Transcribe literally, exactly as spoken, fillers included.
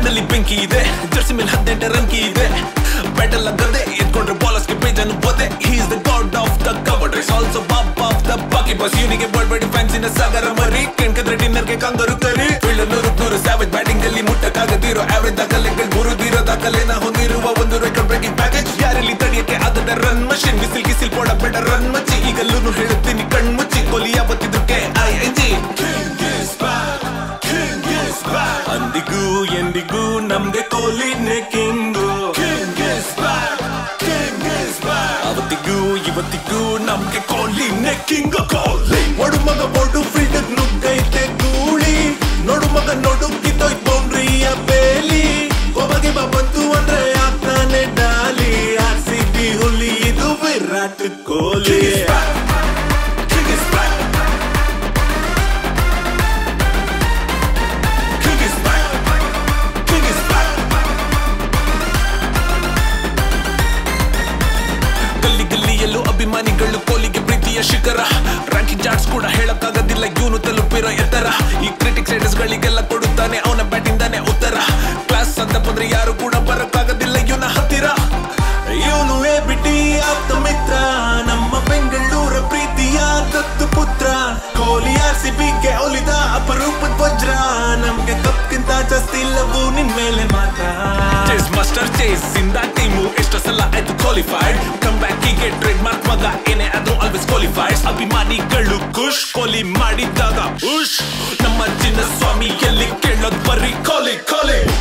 ಕಣ್ಣಲ್ಲಿ ಬೆಂಕಿ ಇದೆ, ಜರ್ಸಿ ಮೇಲೆ ಹದಿನೆಂಟು ರಂಕಿ ಇದೆ. ಬ್ಯಾಟಲ್ ಆಗದೆ ಎತ್ಕೊಂಡ್ರೆ ಬಾಲರ್ಸ್ಗೆ ಬೇಜಾನು ಬೋದೆ. He is the god of the cover dress, also Bob of the bucket boss. ಇವನಿಗೆ ವರ್ಲ್ಡ್ ವೈಡ್ ಫ್ಯಾನ್ಸ್ ಇನ ಸಾಗರ ಮರಿ, ಕೆಣ್ಕದ್ರೆ ಡಿನ್ನರ್ಗೆ ಕಂಗರು ಕರಿ. ಫೀಲ್ಡ್ ನೂರು ನೂರು ಸ್ಯಾವೇಜ್ ಬ್ಯಾಟಿಂಗ್ ಅಲ್ಲಿ ಮುಟ್ಟಕ್ಕಾಗದಿರೋ ಆವರೇಜ್ ದಾಖಲೆಗಳು ಮುರಿದಿರೋ ದಾಖಲೆನ ಹೊಂದಿರುವ ಒಂದು ರೆಕಾರ್ಡ್ ಬ್ರೇಕಿಂಗ್ ಪ್ಯಾಕೇಜ್. ಯಾರಲ್ಲಿ ತಡೆಯಕ್ಕೆ ಆಗದ ರನ್ ಮಷಿನ್, ಬಿಸಿಲ್ ಗಿಸಿಲ್ ಪೋಡ ಬೇಡ ರನ್ ಮಚ್ಚಿ. ಈಗಲ್ಲೂ ಹೇಳುತ್ತೀನಿ ಕಣ್ ಮುಚ್ಚಿ, ಕೊಹ್ಲಿ ಯಾವತ್ತಿದ್ರು ಕೆ ಐ ಎನ್ ಜಿ. ಅಂದಿಗೂ ಎಂದಿಗೂ ನಮ್ಗೆ ಕೊಹ್ಲಿನೇ ಕಿಂಗು. ಅವತ್ತಿಗೂ ಇವತ್ತಿಗೂ ನಮ್ಗೆ ಕೊಹ್ಲಿನೇ ಕಿಂಗು. ಕೊಹ್ಲಿ ಒಡು ಮಗ ಬೋರ್ಡು ಫೀಲ್ಡ್ ನುಗ್ಗೈತೆ ಗೂಳಿ, ನೋಡು ಮಗ ನೋಡು ಕಿತ್ತೋಯ್ತು ಬೌಂಡ್ರಿಯ ಬೇಲಿ. ಒಬ್ಬಗೆ ಬಾ ಬಂತು ಅಂದ್ರೆ ಆಗ್ತಾನೆ ಡಾಲಿ. ಆರ್ ಸಿ ಬಿ ಹುಲಿ ಇದು ವಿರಾಟ್ ಕೊಹ್ಲಿ. ಅಭಿಮಾನಿಗಳು ಕೊಹ್ಲಿಗೆ ಪ್ರೀತಿಯ ಶಿಖರ, ರ್ಯಾಂಕಿಂಗ್ ಚಾರ್ಟ್ಸ್ ಕೂಡ ಹೇಳಕ್ಕಾಗೋದಿಲ್ಲ ಇವನು ತಲುಪಿರೋ ಎತ್ತರ. ಈ ಕ್ರಿಟಿಕ್ಸ್ ರೈಡರ್ಸ್ ಗಳಿಗೆಲ್ಲ ಕೊಡುತ್ತಾನೆ ಅವನ ಬ್ಯಾಟಿಂದಾನೆ ಉತ್ತರ. ಕ್ಲಾಸ್ ಅಂತ ಬಂದ್ರೆ ಯಾರು ಕೂಡ ಬರಕ್ಕಾಗೋದಿಲ್ಲ ಇವನ ಹತ್ತಿರ. ಇವನು ಎ ಬಿಟಿ ಆಪ್ತ ಮಿತ್ರ, ನಮ್ಮ ಬೆಂಗಳೂರ ಪ್ರೀತಿಯ ದತ್ತು ಪುತ್ರ. ಕೊಹ್ಲಿ ಆರ್ ಸಿ ಬಿಗೆ ಒಲಿದ ಅಪರೂಪದ ವಜ್ರ, ನಮ್ಗೆ ಕಪ್ಗಿಂತ ಜಾಸ್ತಿ ಲವ್ ನಿನ್ ಮೇಲೆ ಮಾತ್ರ. ಚೇಸ್ ಮಾಸ್ಟರ್ ಚೇಸ್ ಇಂದ ಟೀಮು ಎಷ್ಟೋ ಸಲ ಆಯ್ತು ಕ್ವಾಲಿಫೈಡ್. ಕಮ್ ಬ್ಯಾಕ್ ಹೀಗೆ ಟ್ರೇಡ್ ಮಾರ್ಕ್ ಮಗ ಏನೇ ಆದ್ರೂ ಆಲ್ವೇಸ್ ಕ್ವಾಲಿಫೈಡ್. ಅಭಿಮಾನಿಗಳು ಖುಷ್ ಕೊಹ್ಲಿ ಮಾಡಿದಾಗ ಉಶ್, ನಮ್ಮ ಚಿನ್ನ ಸ್ವಾಮಿ ಎಲ್ಲಿ ಕೇಳೋದ್ ಬರ್ರಿ ಕೊಹ್ಲಿ ಕೊಹ್ಲಿ.